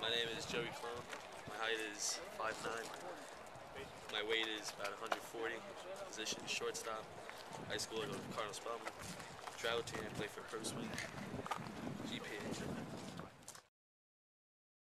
My name is Joey Clone. My height is 5'9". My weight is about 140. Position is shortstop. High school I go to Cardinal Spellman. Travel team I play for Pro Swing. GPA.